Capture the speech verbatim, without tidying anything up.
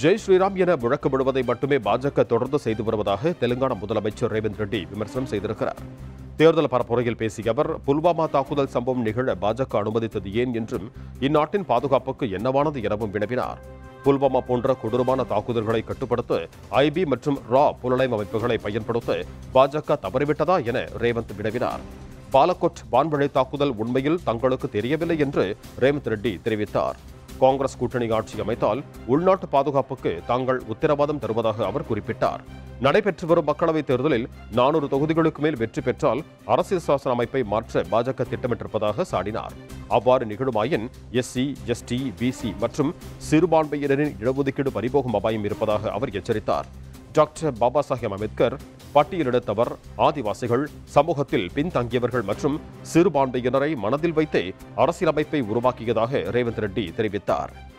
ஜெய் ஸ்ரீராம் என முழக்கமிடுவதை மட்டுமே பாஜக தொடர்ந்து செய்து வருவதாக தெலுங்கானா முதலமைச்சர் ரேவந்த் ரெட்டி விமர்சனம் செய்திருக்கிறார். தேர்தல் பரப்புரையில் பேசிய அவர், புல்வாமா தாக்குதல் சம்பவம் நிகழ பாஜக அனுமதித்தது ஏன் என்றும் இந்நாட்டின் பாதுகாப்புக்கு என்னவானது எனவும் வினவினார். புல்வாமா போன்ற கொடூரமான தாக்குதல்களை கட்டுப்படுத்த ஐபி மற்றும் ரா புலனாய்வு அமைப்புகளை பயன்படுத்த பாஜக தவறிவிட்டதா என ரேவந்த் வினவினார். பாலக்கோட் வான்வழி தாக்குதல் உண்மையில் தங்களுக்கு தெரியவில்லை என்று ரேவந்த் ரெட்டி தெரிவித்தார். காங்கிரஸ் கூட்டணி ஆட்சி அமைத்தால் உள்நாட்டு பாதுகாப்புக்கு தாங்கள் உத்தரவாதம் தருவதாக அவர் குறிப்பிட்டார். நடைபெற்று வரும் மக்களவைத் தேர்தலில் நானூறு தொகுதிகளுக்கு மேல் வெற்றி பெற்றால் அரசியல் சாசன அமைப்பை மாற்ற பாஜக திட்டமிட்டிருப்பதாக சாடினார். அவ்வாறு நிகழுமாயின் எஸ்சி, எஸ்டி, பிசி மற்றும் சிறுபான்மையினரின் இடஒதுக்கீடு பறிபோகும் அபாயம் இருப்பதாக அவர் எச்சரித்தார். டாக்டர் பாபா சாஹேப் அம்பேத்கர் பட்டியலிடத்தவர், ஆதிவாசிகள், சமூகத்தில் பின்தங்கியவர்கள் மற்றும் சிறுபான்மையினரை மனதில் வைத்தே அரசியலமைப்பை உருவாக்கியதாக ரேவந்த் ரெட்டி தெரிவித்தார்.